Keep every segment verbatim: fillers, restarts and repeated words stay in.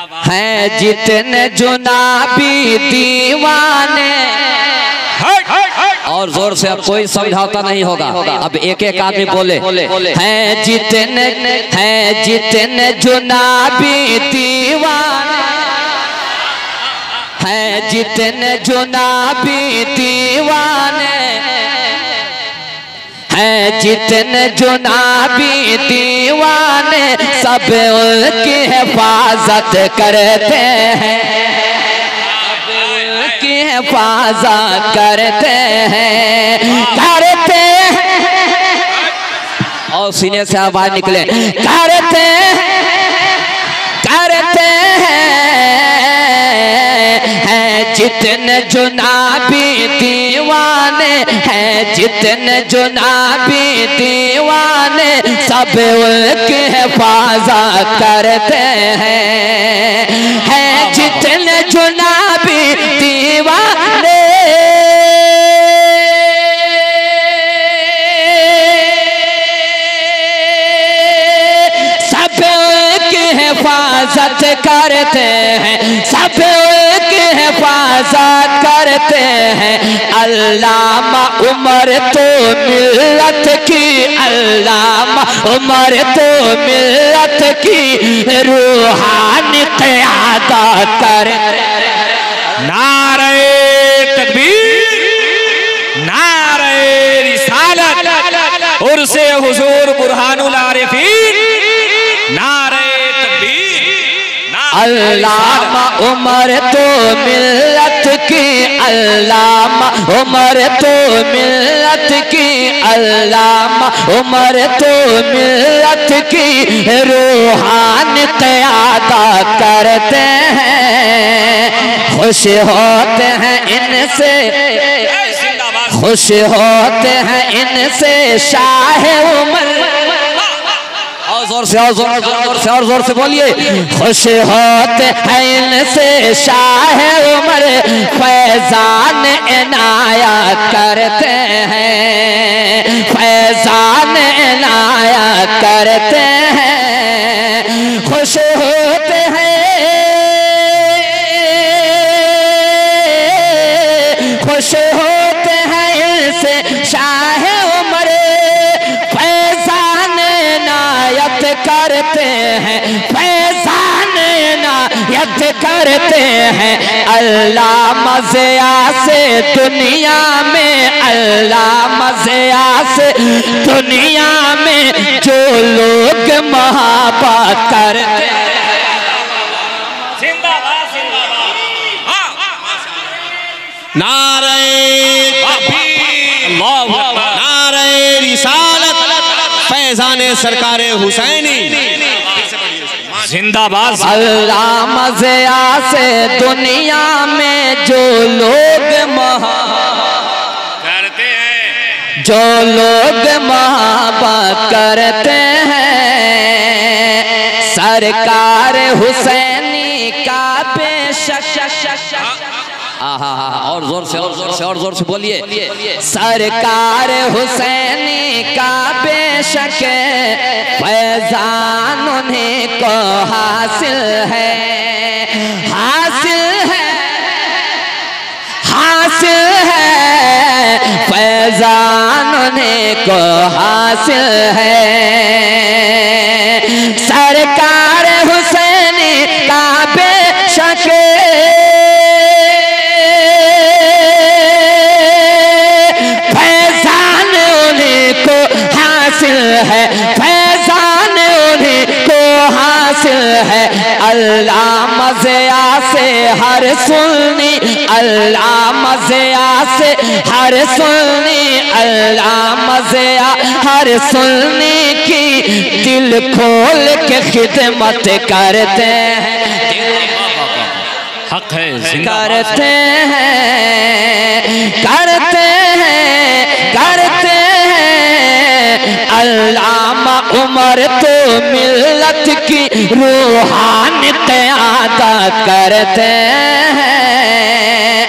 हैं जितने जुनाबी दीवाने। और जोर से, अब कोई समझौता नहीं होगा, अब एक एक आदमी बोले हैं जितने हैं जितने जुनाबी दीवाने, हैं जितने जुनाबी दीवाने, हैं जितने जुनाबी दीवाने, सब उनकी हिफाजत करते हैं, हिफाजत करते हैं करते हैं। और सीने से आवाज निकले, करते करते हैं जितने जुनाबी दीवाने, हैं जितने जुनाबी दीवाने, सब उनकी हिफाजत करते हैं, हैं जितने जुनाबी दीवाने। सब की हिफाजत करते हैं, सब की हिफाजत करते हैं। अल्लामा उमर तो मिल्लत की, अल्लामा उमर तो मिल्लत की रूहानी क़यादत करते हैं। नारे तकबीर, नारे रिसालत, उर्से हुजूर बुरहानुल आरिफीन, नारे तकबीर। अल्लामा उमर तो मिल्लत की, अल्लामा उमर तो मिल्लत की, अल्लामा उमर तो मिल्लत की रूहानी क़यादत करते हैं। खुश होते हैं इनसे, खुश होते हैं इनसे शाह उमर। और जोर से और जोर जोर से और जोर से बोलिए, खुश होते हैं इनसे शाह उमर, फैजान इनायत करते हैं, फैजान इनायत करते हैं। खुश होते हैं, खुश होते हैं इनसे शाह उमर, फैजान इनायत करते हैं, फैजान इनायत करते हैं। अल्लाह मज़िया से दुनिया में, अल्लाह मज़िया से दुनिया में जो लोग मोहब्बत करते हैं। नारे नारे रिसालत, फैज़ाने सरकारे हुसैनी जिंदाबाद। अल्लाह मज़िया से दुनिया में जो लोग मोहब्बत करते हैं, जो लोग मोहब्बत करते हैं, सरकार हुसैनी का बेशक। और जोर से और जोर से और जोर से बोलिए, सरकार हुसैनी का बेशक फैजान उन्हीं को हासिल है, हासिल है, हासिल है, फैजान उन्हीं को हासिल है। सरकार हुसैनी का बेशक है, फैजान उन्हीं को हासिल है। अल्लाह मज़िया से हर सुन्नी, अल्लाह मज़िया से हर सुन्नी, अल्लाह मज़िया हर सुन्नी की दिल खोल के खिदमत करते हैं, हक है करते हैं, करते हैं, करते हैं। अल्लामा उमर तो मिल्लत की रूहानी क़यादत करते हैं।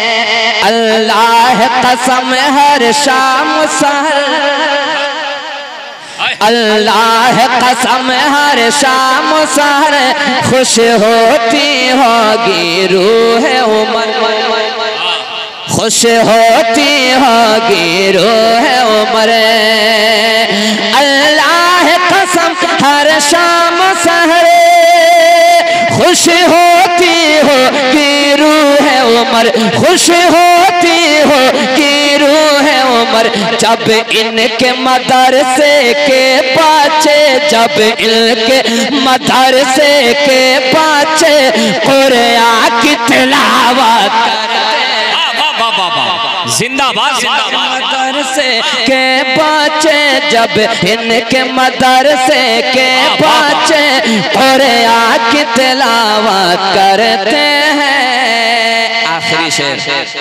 अल्लाह कसम हर शाम सहर अल्लाह कसम हर शाम सहर खुश होती होगी रूह उमर, खुश होती होगी रूह उमर। अल्लाह कसम हर शाम सहर खुश होती होगी रूह उमर, खुश होती होगी रूह उमर। जब इनके मदरसे के बच्चे, जब इनके मदरसे के बच्चे कुरान की तिलावत जिंदाबाद जिंदाबाद। मदरसे के बच्चे, जब इनके मदरसे के बच्चे कुरान की तिलावत करते हैं। आखिरी शेर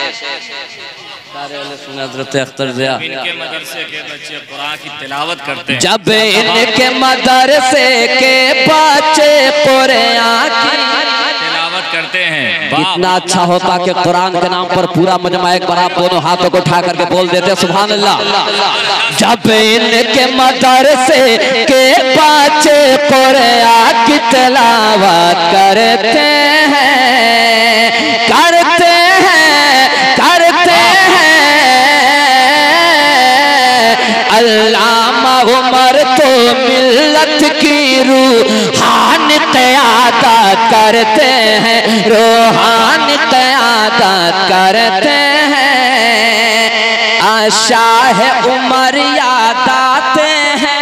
हज़रत अख्तर ज़िया, इनके मदरसे के बच्चे कुरान की तिलावत करते हैं। जब इनके मदरसे के बच्चे कुरान की तिलावत करते हैं। कितना अच्छा होता कि कुरान के नाम पर पूरा मजमा एक बार आप दोनों हाथों को उठा करके बोल देते सुभान अल्लाह। जब इनके मदरसे के बच्चे कुरान की तिलावत करते हैं, करते हैं, करते हैं। अल्लामा उमर तो मिल्लत की रूहानी क़यादत करते हैं, रूहानी क़यादत करते हैं। शाह उमर याद आते हैं,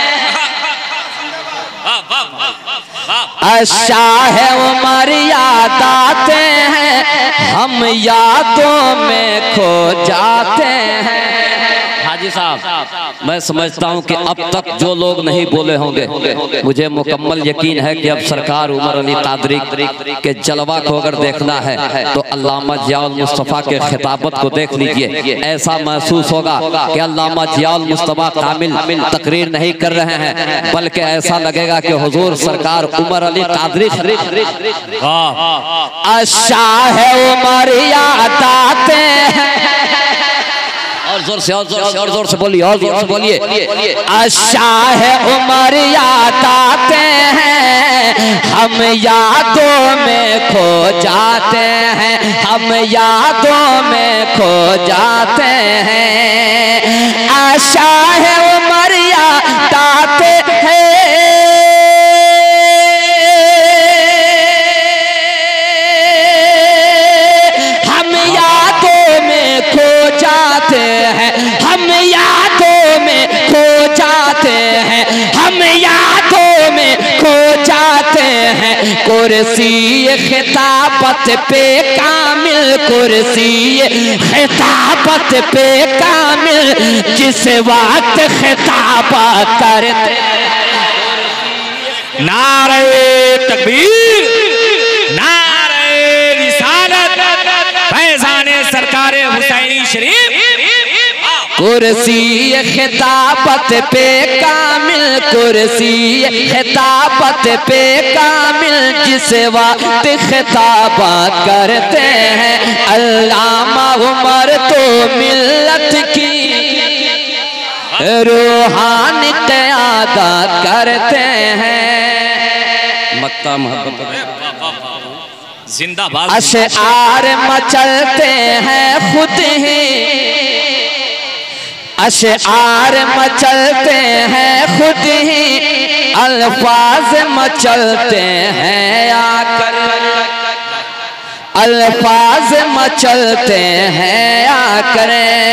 शाह उमर याद आते हैं, हम यादों में खो जाते हैं। हाजी साहब, मैं समझता हूं कि अब तक जो लोग नहीं बोले होंगे, मुझे मुकम्मल यकीन है कि अब सरकार उमर अली कादरी के जलवा को अगर देखना है तो अल्लामा जियाउल मुस्तफ़ा के खिताबत को देख लीजिए। ऐसा महसूस होगा कि अल्लामा जियाउल मुस्तफ़ा कामिल तकरीर नहीं कर रहे हैं, बल्कि ऐसा लगेगा कि हुजूर सरकार उमर अली कादरी शाह उमर याद आते हैं। और जोर से और जोर से और जोर से बोलिए, और जोर से बोलिए। शाह उमर याद आते हैं, हम यादों में खो जाते हैं, हम यादों में खो जाते हैं। शाह उमर याद आते हैं, हम यादों में खो जाते हैं, हम यादों में खो जाते हैं, हम यादों में खो जाते हैं। कुर्सी खिताबत पे कामिल, कुर्सी खिताबत पे कामिल, जिस वक्त खिताबत करते नारे तकबीर, नारे रिसालत, फैज़ाने सरकारे हुसैनी शरीफ। कुर्सी खिताबत पे कामिल, कुर्सी खिताबत पे कामिल, जिस वक्त खिताबत करते हैं। अल्लामा उमर तो मिल्लत की रूहानी क़यादत करते हैं। मक्का मोहब्बत जिंदाबाद। अशआर मचलते हैं खुद ही, अशआर मचलते हैं खुद ही, अल्फाज मचलते हैं आकर, अल्फाज मचलते हैं आकर।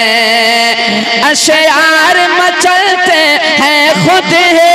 अशआर मचलते हैं खुद ही,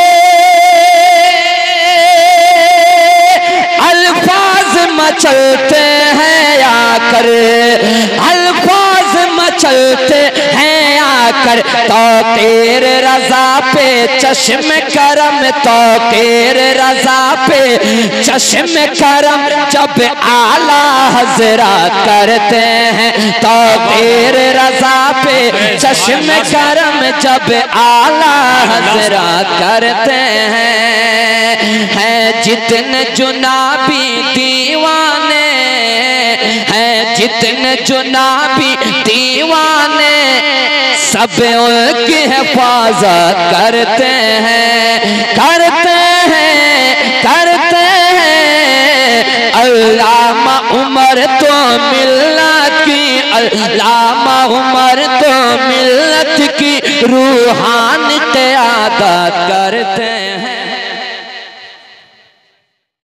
अल्फाज मचलते हैं आकर, अल्फाज मचलते हैं आकर। तो तेरे रजा पे चश्म करम, तो तेरे रजा पे चश्म करम, जब आला हजरत करते हैं। तो तेरे रजा पे चश्म करम, जब आला हजरत करते हैं। हैं जितने जुनाबी दीवाने, हैं जितने जुनाबी दीवाने, सब उनकी हिफाजत करते हैं करते हैं करते हैं। अल्लामा उमर तो मिल्लत की अल्लामा उमर तो मिल्लत की रूहानी क़यादत करते हैं।